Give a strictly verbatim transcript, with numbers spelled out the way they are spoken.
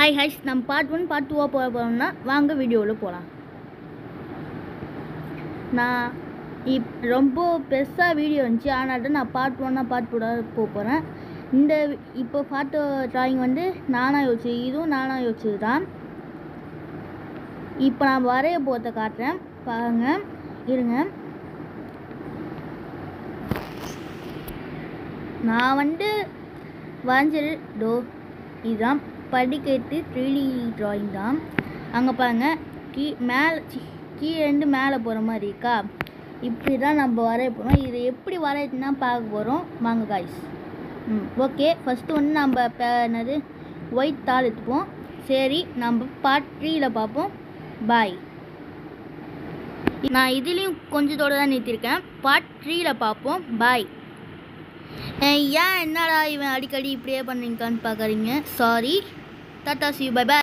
Hi ஹைஸ் நம்ம part one part டூவாக போக போகிறோம்னா வாங்க வீடியோவில் போகலாம். நான் இப் ரொம்ப பெருசாக வீடியோ இருந்துச்சு, ஆனால் நான் பார்ட் ஒன்னாக பார்ட் டூவாக போக போகிறேன். இந்த இப்போ பார்ட் ட்ராயிங் வந்து நானாக யோசிச்சு, இதுவும் நானாக யோசிச்சது தான். இப்போ நான் வரைய போகிறத காட்டுறேன் பாருங்க, இருங்க. நான் வந்து வரைஞ்சது டோ இதுதான் படிக்கட்டு த்ரீ டி ட்ராயிங் தான். அங்கே பாருங்க, கீ மேலே கீழேருந்து மேலே போகிற மாதிரி இருக்கா, இப்படி தான் நம்ம வரைய போகிறோம். இது எப்படி வரையுதுன்னா பார்க்க போகிறோம் வாங்க காய்ஸ். ம் ஓகே, ஃபஸ்ட்டு வந்து நம்ம என்னது ஒயிட் தாள் எடுத்துப்போம். சரி, நம்ம பார்ட் த்ரீயில் பார்ப்போம். பாய். நான் இதுலேயும் கொஞ்சத்தோடு தான் நிறுத்தியிருக்கேன். பார்ட் த்ரீயில் பார்ப்போம். பாய். ஏன் என்னடா இவன் அடிக்கடி இப்படியே பண்ணிருக்கான்னு பார்க்குறீங்க, சாரி. டாடா சி பை பாய்.